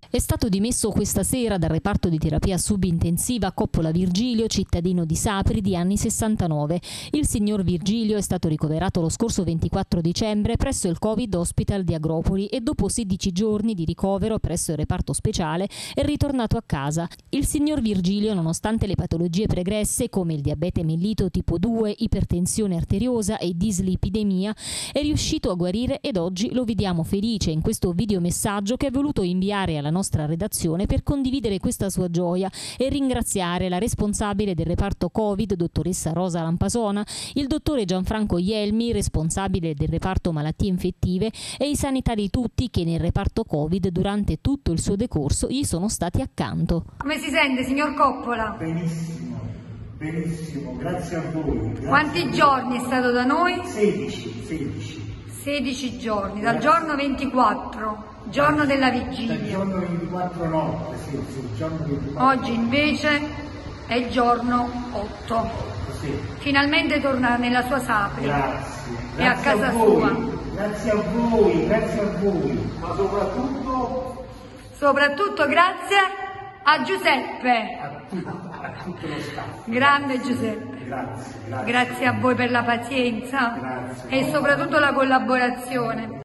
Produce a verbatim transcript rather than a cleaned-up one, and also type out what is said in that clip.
È stato dimesso questa sera dal reparto di terapia subintensiva Coppola Virgilio, cittadino di Sapri di anni sessantanove. Il signor Virgilio è stato ricoverato lo scorso ventiquattro dicembre presso il Covid Hospital di Agropoli e dopo sedici giorni di ricovero presso il reparto speciale è ritornato a casa. Il signor Virgilio, nonostante le patologie pregresse come il diabete mellito tipo due, ipertensione arteriosa e dislipidemia, è riuscito a guarire ed oggi lo vediamo felice in questo videomessaggio che ha voluto inviare alla nostra redazione per condividere questa sua gioia e ringraziare la responsabile del reparto Covid, dottoressa Rosa Lampasona, il dottore Gianfranco Ielmi, responsabile del reparto malattie infettive, e i sanitari tutti che nel reparto Covid durante tutto il suo decorso gli sono stati accanto. Come si sente, signor Coppola? Benissimo, benissimo, grazie a voi. Grazie. Quanti giorni è stato da noi? sedici, sedici. sedici giorni, dal giorno ventiquattro. Giorno della vigilia. Il giorno ventiquattro notte, sì, sì, il giorno ventiquattro. Oggi invece è il giorno otto. Sì. Finalmente torna nella sua Sapri. Grazie. E a Grazie casa a voi. sua. Grazie a voi, grazie a voi. Ma soprattutto... Soprattutto grazie a Giuseppe. A tutto, a tutto lo staff. Grande Giuseppe. Grazie, grazie. Grazie a voi per la pazienza. Grazie. E soprattutto la collaborazione.